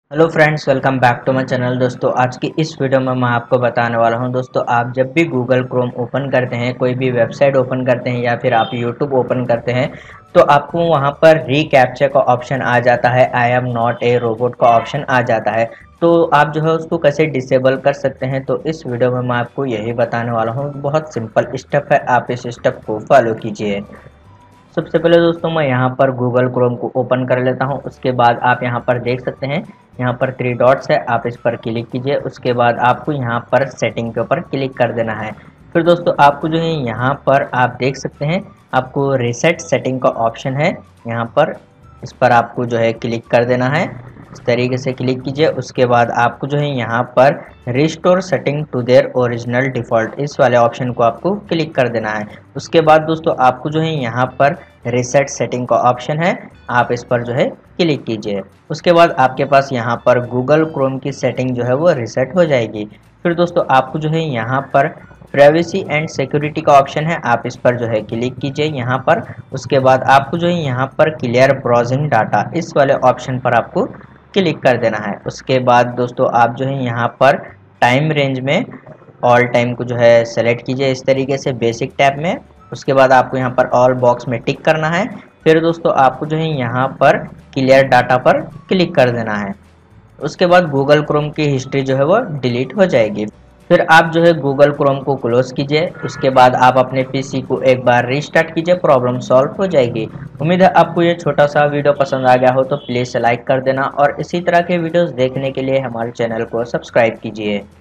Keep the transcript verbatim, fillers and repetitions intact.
Hello friends, welcome back to my channel. दोस्तों, आज की इस वीडियो में मैं आपको बताने वाला हूं। दोस्तों, आप जब भी गूगल क्रोम ओपन करते हैं, कोई भी वेबसाइट ओपन करते हैं या फिर आप यूट्यूब ओपन करते हैं, तो आपको वहां पर रीकैप्चा का ऑप्शन आ जाता है, I am not a robot का ऑप्शन आ जाता है। तो आप जो है उसको कैसे डिसेबल कर सकते हैं, तो इस वीडियो में मैं आपको यही बताने वाला हूँ। बहुत सिंपल स्टेप है, आप इस स्टेप को फॉलो कीजिए। सबसे पहले दोस्तों मैं यहाँ पर गूगल क्रोम को ओपन कर लेता हूँ। उसके बाद आप यहाँ पर देख सकते हैं, यहाँ पर थ्री डॉट्स है, आप इस पर क्लिक कीजिए। उसके बाद आपको यहाँ पर सेटिंग के ऊपर क्लिक कर देना है। फिर दोस्तों आपको जो है यहाँ पर आप देख सकते हैं, आपको रीसेट सेटिंग का ऑप्शन है, यहाँ पर इस पर आपको जो है क्लिक कर देना है। इस तरीके से क्लिक कीजिए। उसके बाद आपको जो है यहाँ पर restore setting to their original default, इस वाले ऑप्शन को आपको क्लिक कर देना है। उसके बाद दोस्तों आपको जो है यहाँ पर रीसेट सेटिंग का ऑप्शन है, आप इस पर जो है क्लिक कीजिए। उसके बाद आपके पास यहाँ पर गूगल क्रोम की सेटिंग जो है वो रीसेट हो जाएगी। फिर दोस्तों आपको जो है यहाँ पर प्राइवेसी एंड सिक्योरिटी का ऑप्शन है, आप इस पर जो है क्लिक कीजिए यहाँ पर। उसके बाद आपको जो है यहाँ पर क्लियर ब्राउजिंग डाटा, इस वाले ऑप्शन पर आपको क्लिक कर देना है। उसके बाद दोस्तों आप जो है यहाँ पर टाइम रेंज में ऑल टाइम को जो है सेलेक्ट कीजिए इस तरीके से बेसिक टैब में। उसके बाद आपको यहाँ पर ऑल बॉक्स में टिक करना है। फिर दोस्तों आपको जो है यहाँ पर क्लियर डाटा पर क्लिक कर देना है। उसके बाद गूगल क्रोम की हिस्ट्री जो है वो डिलीट हो जाएगी। फिर आप जो है गूगल क्रोम को क्लोज कीजिए। उसके बाद आप अपने पीसी को एक बार रीस्टार्ट कीजिए, प्रॉब्लम सॉल्व हो जाएगी। उम्मीद है आपको ये छोटा सा वीडियो पसंद आ गया हो, तो प्लीज़ लाइक कर देना और इसी तरह के वीडियोस देखने के लिए हमारे चैनल को सब्सक्राइब कीजिए।